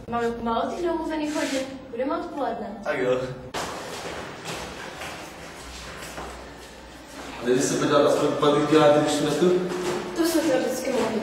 Máme pomalu těch domluvených hodin. Budeme odpoledne. Tak jo. A nejde se podívat aspoň patrky na ty šmetu? To jsme teoreticky mohli.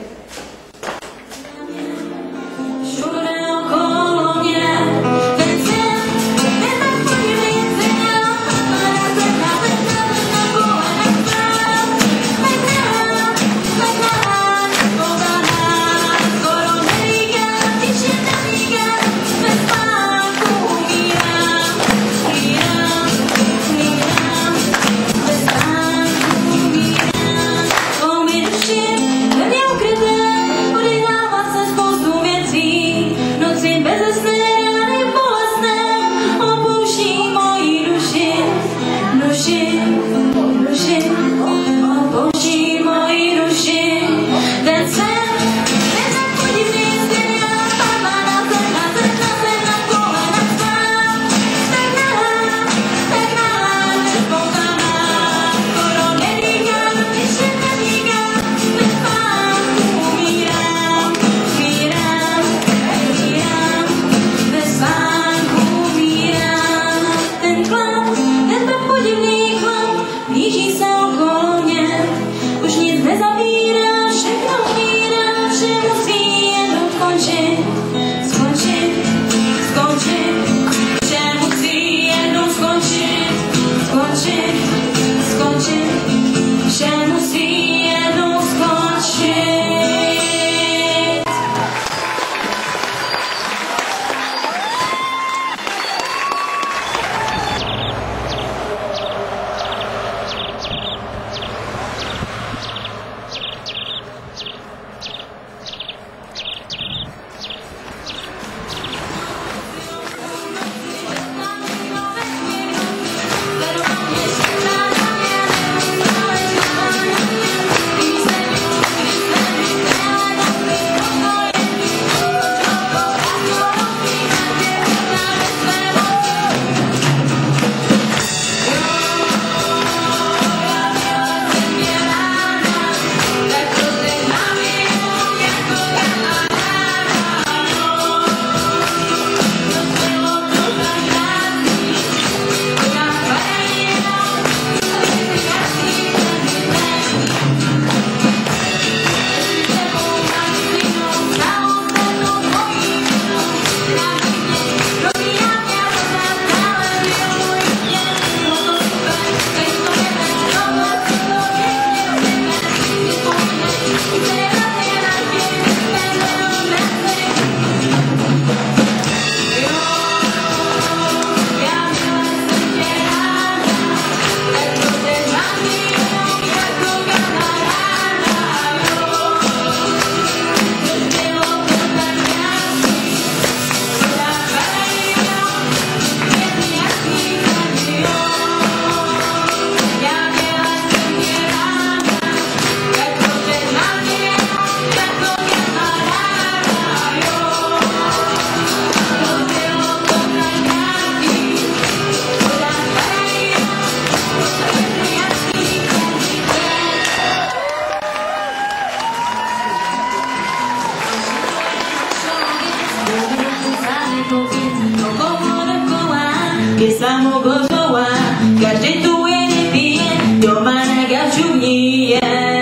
Samogozowa, każdy tu je pije, doma na gauču nije.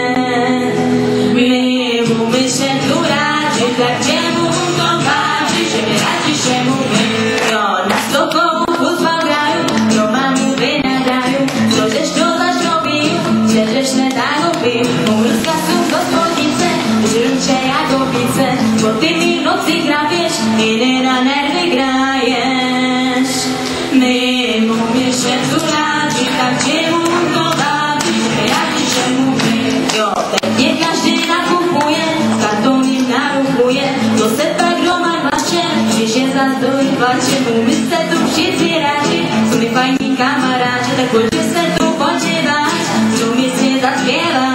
My se tu rádi, tak čemu to váži, že mi radši všemu jo, na stokovou fotbal hraju, doma mu vynadajú, co žeš to zašrobím, že žeš nedáhopím, umrska sú gospodnice, žrunče jako pice, bo ty mi v noci hrabieš, iné na nervy graješ. Mimo mě se tu rádi, tak čemu to váží, že radši všemu jo, teď mě každý nakupuje, kartony narukuje, to se tak doma hlaše, když je za zdroj plače, my se tu všichni rádi, jsou mi fajní kamarádi, tak pojďme se tu podívat, co mi si zaspěvat.